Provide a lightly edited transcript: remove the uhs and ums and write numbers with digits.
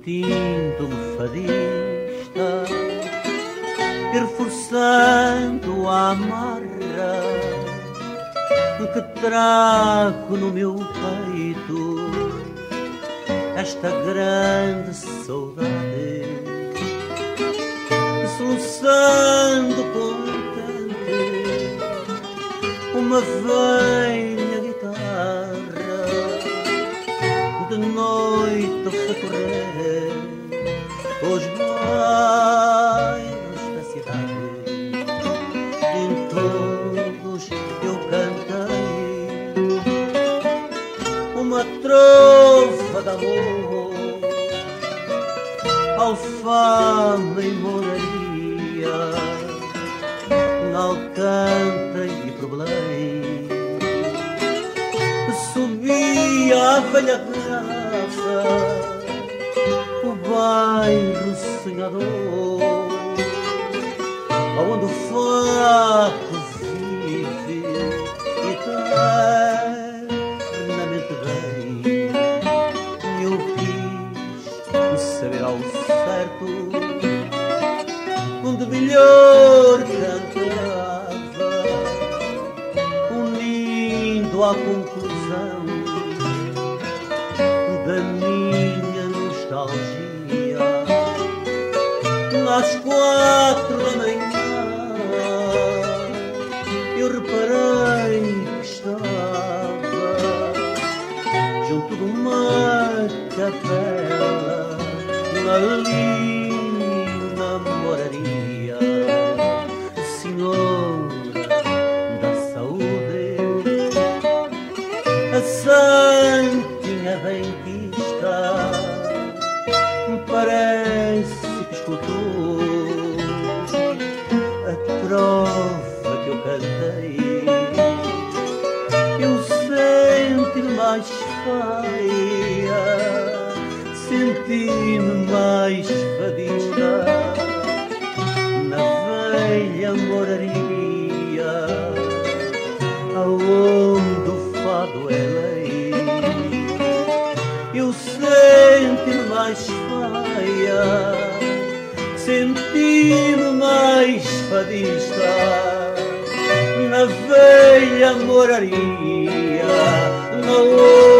sentindo-me fadista e reforçando a amarra que trago no meu peito, esta grande saudade, soluçando contente uma velha guitarra, de noite foi correr os bairros da cidade. Em todos eu cantei uma trova de amor, Alfama e Moraria, na Alcântara e por Belém. Subi a velha graça, o bairro sonhador, onde o fado vive eternamente bem. Eu quis saber ao certo onde melhor cantava, unindo a conclusão da minha nostalgia. Às 4 da manhã eu reparei que estava junto de uma capela ali na moraria. Senhora da saúde, a santinha benquista, parece que escutou a trova que eu cantei. Eu senti-me mais feia, senti-me mais fadista na velha moraria, aonde o fado é lei. Eu senti-me mais feia, senti-me mais fadista na velha moraria, na